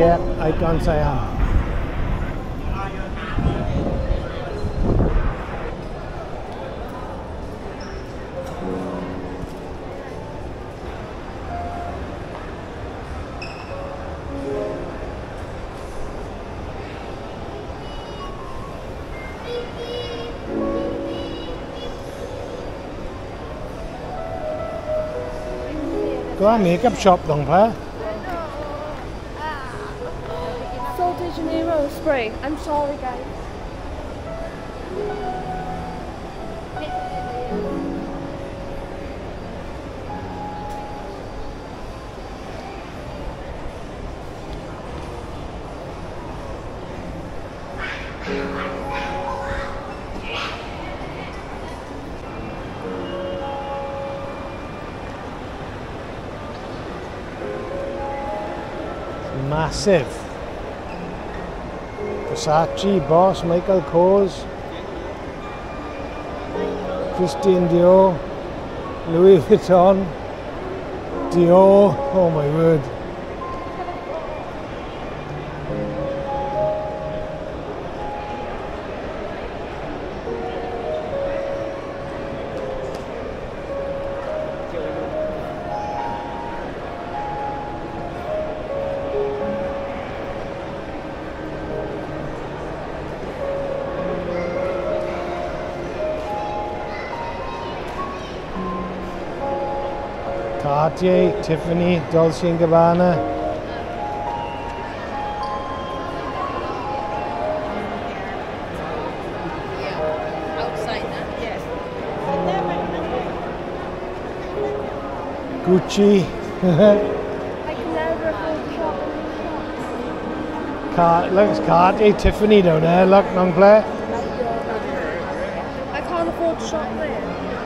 yeah, Icon Siam. Go on, makeup shop dong pa. Sol de Janeiro spray. I'm sorry, guys. Massive. Versace, Boss, Michael Kors, Christian Dior, Louis Vuitton, Dior, oh my word. Cartier, Tiffany, Dolce & Gabbana. Gucci. I can never afford to shop in Look, it's Cartier, Tiffany down there. Look, non-player. I can't afford to shop there.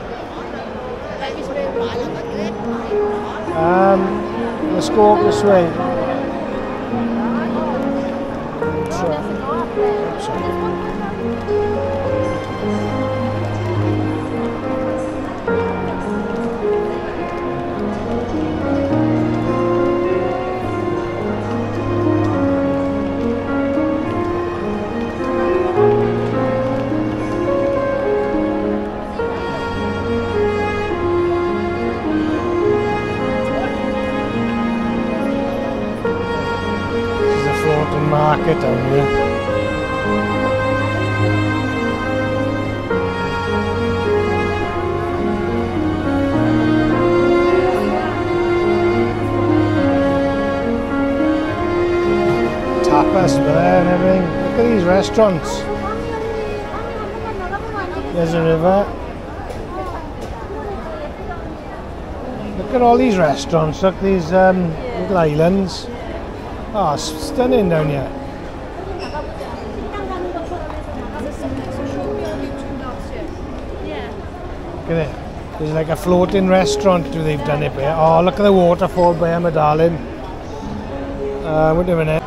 Let's go up this way. Market down here. Tapas there and everything. Look at these restaurants. There's a river. Look at all these restaurants. Look, these little islands. Oh, stunning down here. Look at it. There's like a floating restaurant they've done it there. Oh, look at the waterfall there, my darling. Wait a minute.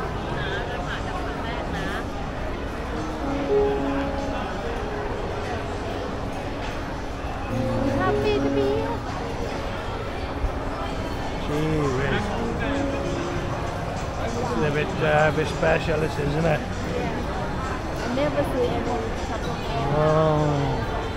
Happy to be here. It's a bit special, this, isn't it? I never see anyone shop on there. Oh.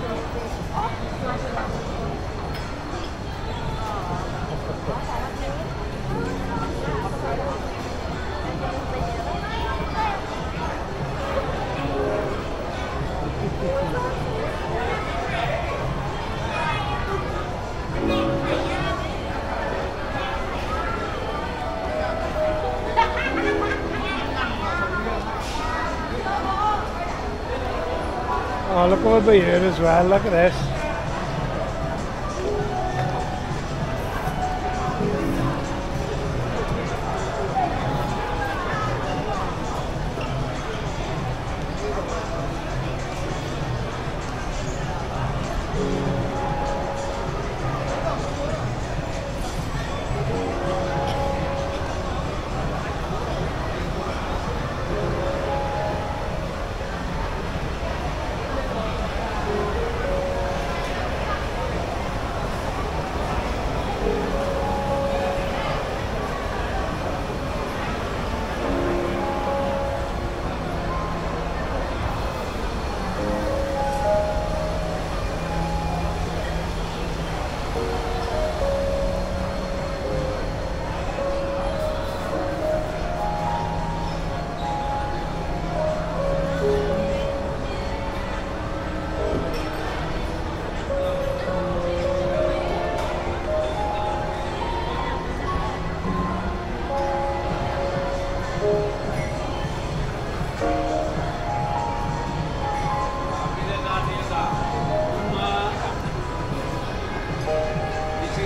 Oh, look over here as well, look at this.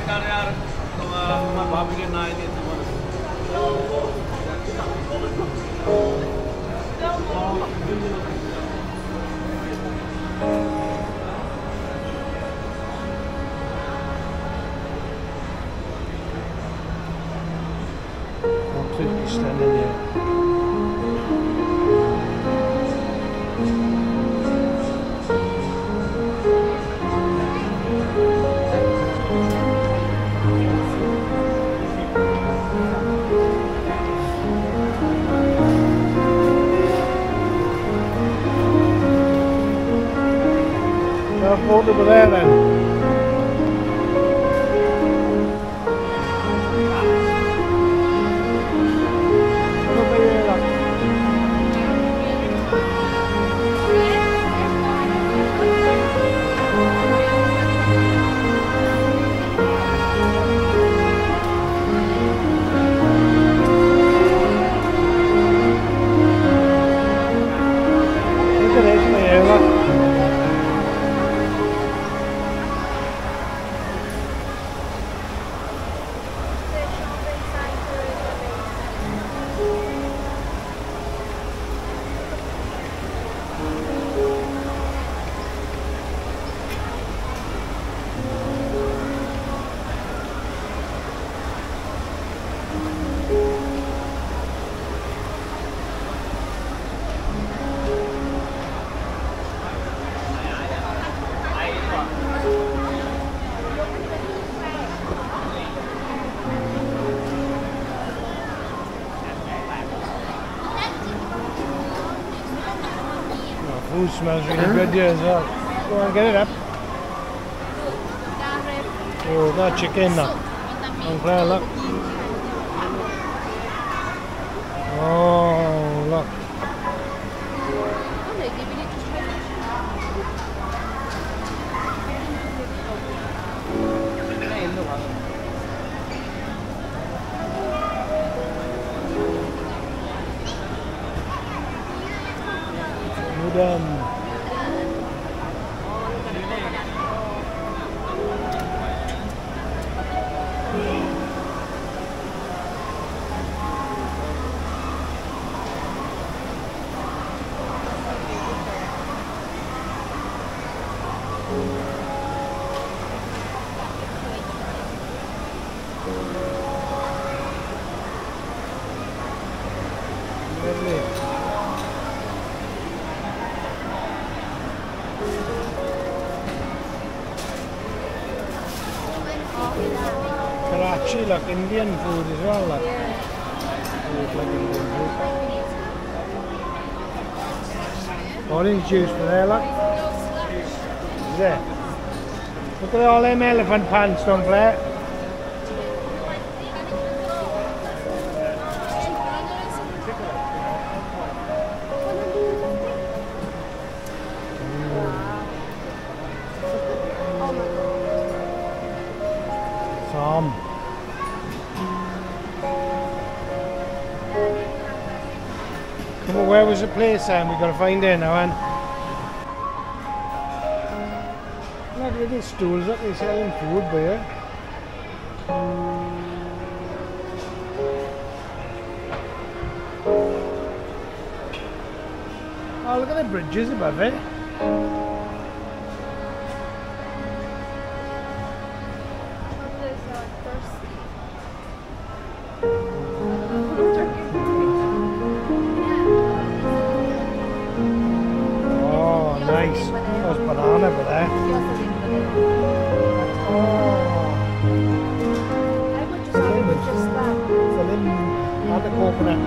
Standing there. Photo over there then. Look at this, Mayla. Food smells really good here as well. Go on, get it up. Oh, that chicken now. On Claire, look. Oh, look. Udon. Lovely. Karachi, like Indian food as well. Like. Food like Indian food. Orange juice for there, look. There. Look at all them elephant pants, don't play. Tom. Come on, where was the place, Sam? We've got to find it now, and look at these stools up, they're selling food there. Oh, look at the bridges above it. Nice. There's banana over there. The lemon and the coconut.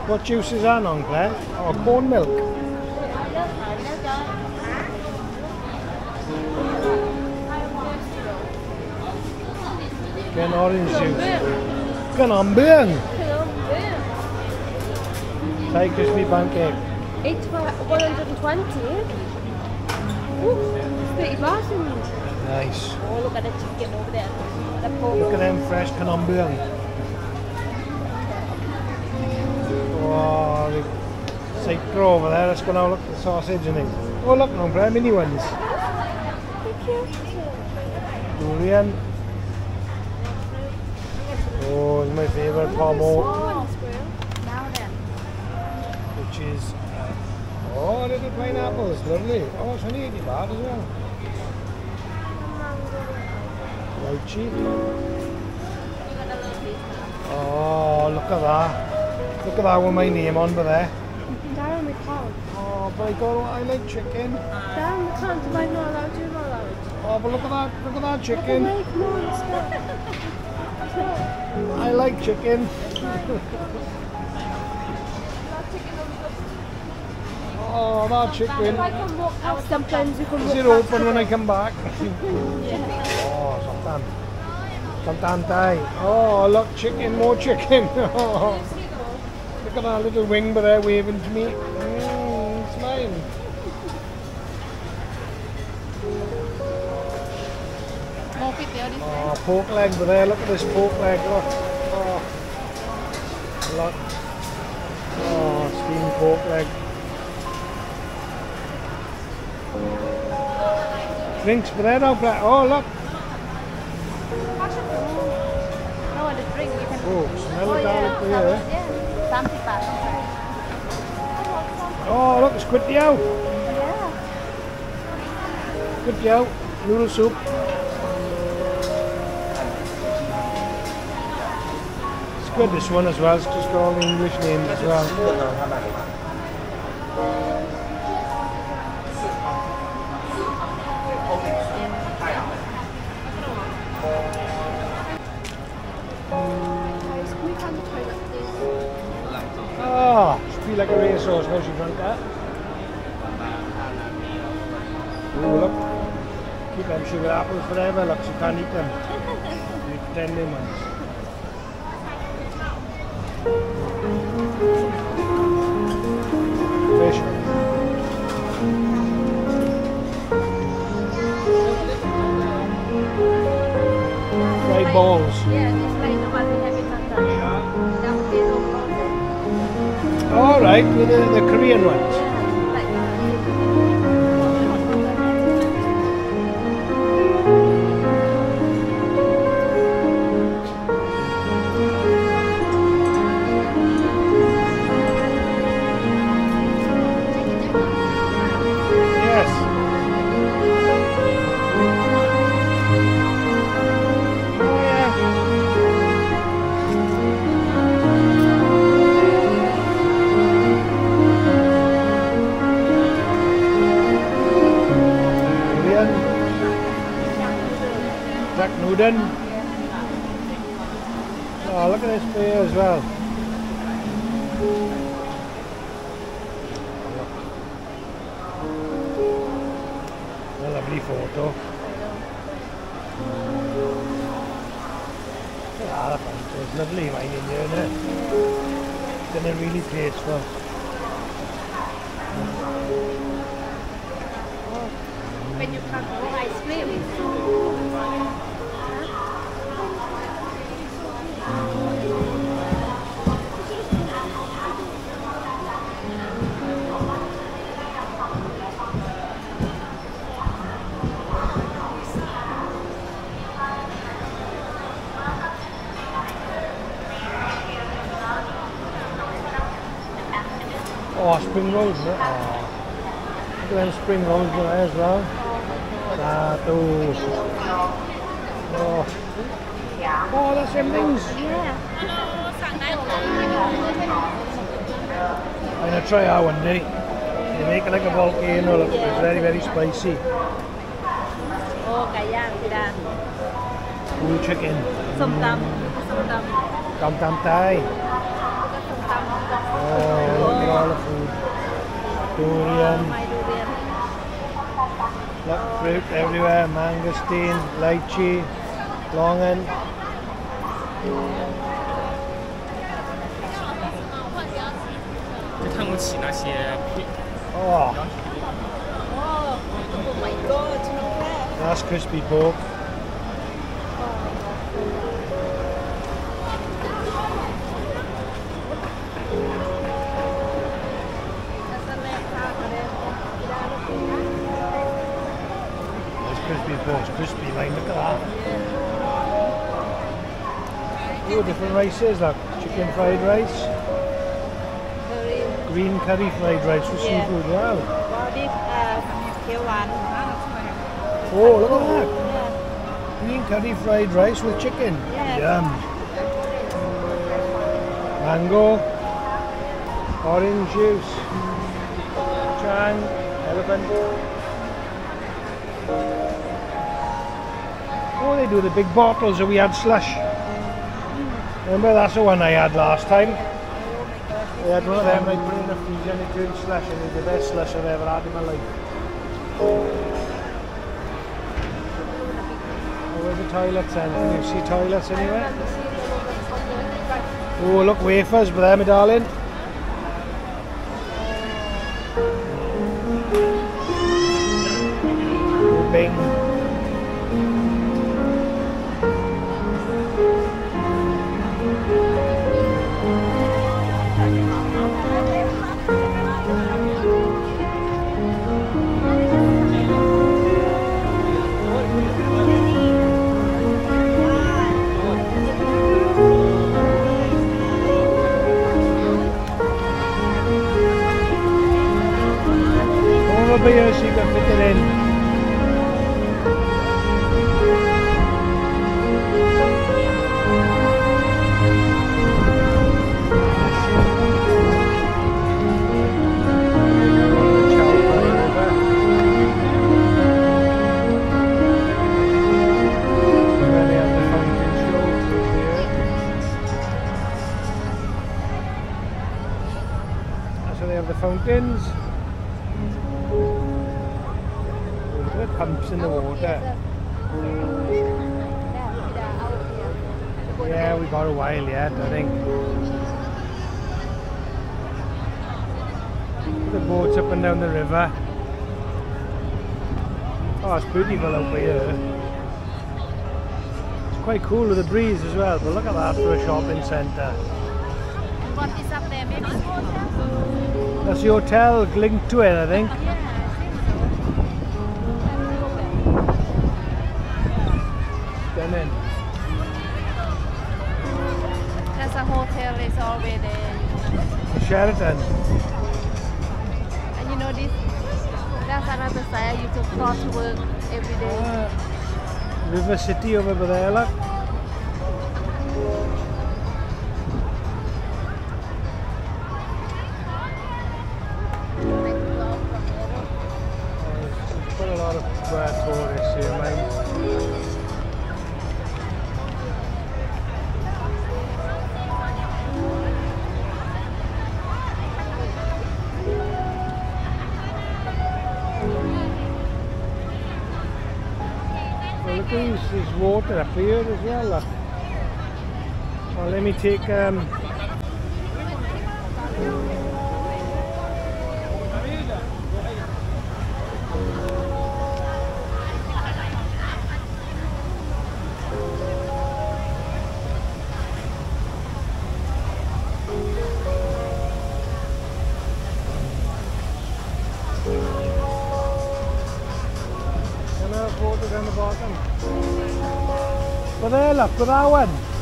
What juice is that on, Claire? Oh, corn milk. Can orange juice. Can on burn. Thai crispy pancake. It's for 120. Ooh, 30 bars in it. Nice. Oh, look at the chicken over there. The pork. Look at them fresh can on burn. Oh, the psycho over there. Let's go now look at the sausage and things. Oh, look, no, very mini ones. Durian. Oh, it's my favourite pomo, Now then. which is oh, little pineapples, lovely. Oh, it's only 80 baht as well. Lychee. Oh, look at that. Look at that with my name on there. Darren, we can't. Oh, but I like chicken. Darren, we can't. Am I not allowed? You're not allowed. Oh, but look at that chicken. Wait, come on, stop. I like chicken. Oh, that chicken. If I can walk out, sometimes you can walk Is it back open when I come back? Yeah. Oh, sometimes Thai. Oh, look, chicken, more chicken. Oh, look at that little wing there waving to me. It's mine. More people this Oh, pork leg there. Look at this pork leg. Look. Oh, look. Oh, steamed pork leg. Drinks bread out there. Oh, look. No, the drink you can. Oh, smell the garlic for you. Yeah. 30 baht. Oh, look, it's squid yao. Yeah. Squid yao. Noodle soup. It's good, this one as well. It's just got all the English names as well. Guys, can we find the toilet, please? Ah, should be like a racehorse now she drank that. Oh, look. Keep them sugar apples forever, look, she can't eat them. You pretend them ones. Fish. Fried balls. Yeah, it's like the one we have in London. That would be no problem. All right, with the Korean ones. Yeah, like Yes. Oh, yeah. Korean. Jack Nuden. Oh, look at this beer as well. A lovely photo. Ah, the photo is lovely, wine in here, isn't it? Then they're really tasteful. when you come to ice cream. Oh, spring rolls, isn't it? Oh. Look at them spring rolls there as well. Those. Oh. Oh, that's them things. I'm going to try that one day. They make it like a volcano, look, it's very, very spicy. โอ้ไก่ย่างพี่ดา Cool chicken. ส้มตำส้มตำ Tam tam Thai. ส้มตำ Oh, look at all the food. Durian. My durian. Look, fruit everywhere. Mangosteen, lychee, longan. 就看不起那些 Oh, Oh my god, no way. that's crispy pork. That's crispy pork. It's crispy, like, look at that. Oh, different rices, like chicken fried rice, green curry fried rice with Yeah. seafood. Wow. This kêu one. Oh, look at that. Yeah. Green curry fried rice with chicken. Yes. Yum. Mango, orange juice, chang, elephant. Oh, they do the big bottles that we had slush. Remember, that's the one I had last time. They had one of them, I put it in the freezer and it turned slush, and it's the best slush I've ever had in my life. Oh, where's the toilets then? Can you see toilets anywhere? Oh, look, wafers, but there, my darling. Oh, bing. Over here so you can fit it in. So they have the fountains. Look at the pumps in the water. Yeah, we got a while yet, I think. The boats up and down the river. Oh, it's beautiful over here. It's quite cool with the breeze as well, but look at that for a shopping centre. What is up there? Maybe it's hotel? That's the hotel linked to it, I think. Yeah, I think so. Stunning. There's a hotel is always there. Sheraton. And you know this? That's another side you can cross work every day. River City over there, look. There's quite a lot of tourists here, mate. Well, look at this, there's water up here as well. Look. Well, let me take water down the bottom. But there, look, with that one.